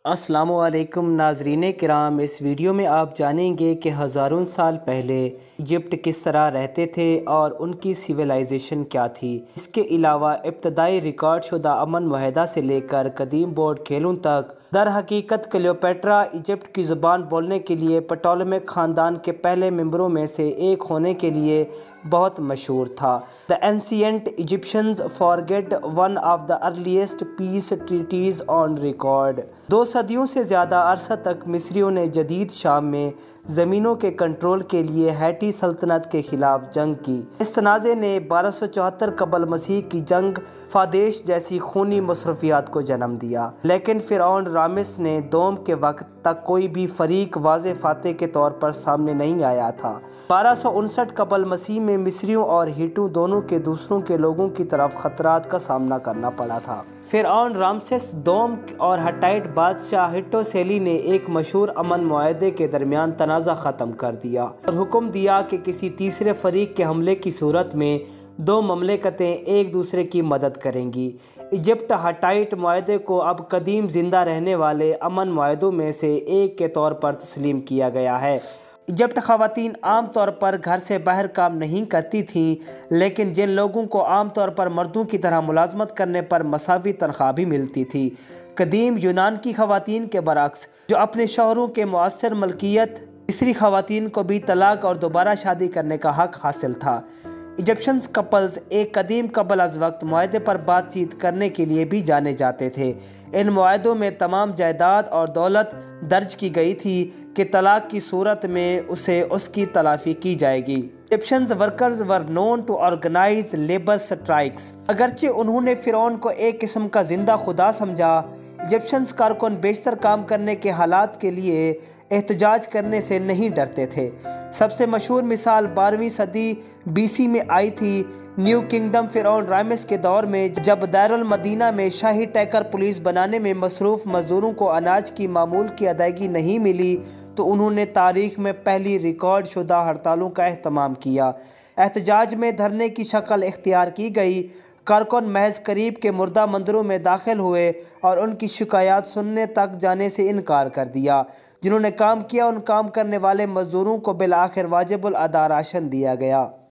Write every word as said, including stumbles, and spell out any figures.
السلام علیکم ناظرین کرام، اس ویڈیو میں آپ جانیں گے کہ ہزاروں سال پہلے ایجپٹ کس طرح رہتے تھے اور ان کی سویلائزیشن کیا تھی۔ اس کے علاوہ ابتدائی ریکارڈ شدہ امن معاہدہ سے لے کر قدیم بورڈ کھیلوں تک۔ در حقیقت کلیوپیٹرا ایجپٹ کی زبان بولنے کے لیے پٹولمیک خاندان کے پہلے ممبروں میں سے ایک ہونے کے لیے بہت مشہور تھا۔ The ancient Egyptians forget one of the earliest peace treaties on record۔ دو صدیوں سے زیادہ عرصہ تک مصریوں نے جدید شام میں زمینوں کے کنٹرول کے لیے ہیٹی سلطنت کے خلاف جنگ کی۔ اس تنازع نے بارہ سو چوہتر قبل مسیح کی جنگ فادیش جیسی خونی مصروفیات کو جنم دیا، لیکن فرعون رامس نے دوم کے وقت تک کوئی بھی فریق واضح فاتح کے طور پر سامنے نہیں آیا تھا۔ بارہ سو انسٹھ قبل مسیح میں مصریوں اور ہیٹو دونوں کے دوسروں کے لوگوں کی طرف خطرات کا سامنا کرنا پڑا تھا۔ فرعون رامسس دوم اور ہٹائٹ بادشاہ ہٹو سیلی نے ایک مشہور امن معاہدے کے درمیان تنازع ختم کر دیا اور حکم دیا کہ کسی تیسرے فریق کے حملے کی صورت میں دو مملکتیں ایک دوسرے کی مدد کریں گی۔ ایجپٹ ہٹائٹ معاہدے کو اب قدیم زندہ رہنے والے امن معاہدوں میں سے ایک کے طور پر تسلیم کیا گیا ہے۔ ایجپٹ خواتین عام طور پر گھر سے باہر کام نہیں کرتی تھیں، لیکن جن لوگوں کو عام طور پر مردوں کی طرح ملازمت کرنے پر مساوی تنخواہ بھی ملتی تھی۔ قدیم یونان کی خواتین کے برعکس، جو اپنے شوہروں کے مؤثر ملکیت، مصری خواتین کو بھی طلاق اور دوبارہ شادی کرنے کا حق حاصل تھا۔ ایجپشنز کپلز ایک قدیم قبل از وقت معاہدے پر بات چیت کرنے کے لیے بھی جانے جاتے تھے۔ ان معاہدوں میں تمام جائیداد اور دولت درج کی گئی تھی کہ طلاق کی صورت میں اسے اس کی تلافی کی جائے گی۔ Egyptians workers were known to organize labour strikes. اگرچہ انہوں نے فرعون کو ایک قسم کا زندہ خدا سمجھا، ایجپشنز کارکن بیشتر کام کرنے کے حالات کے لیے احتجاج کرنے سے نہیں ڈرتے تھے۔ سب سے مشہور مثال بارہویں صدی بی سی میں آئی تھی۔ نیو کنگڈم فرعون رامس کے دور میں جب دار المدینہ میں شاہی ٹیکر پولیس بنانے میں مصروف مزدوروں کو اناج کی معمول کی ادائیگی نہیں ملی تو انہوں نے تاریخ میں پہلی ریکارڈ شدہ ہڑتالوں کا اہتمام کیا۔ احتجاج میں دھرنے کی شکل اختیار کی گئی۔ کارکن محض قریب کے مردہ مندروں میں داخل ہوئے اور ان کی شکایات سننے تک جانے سے انکار کر دیا۔ جنہوں نے کام کیا، ان کام کرنے والے مزدوروں کو بالآخر واجب الادا راشن دیا گیا۔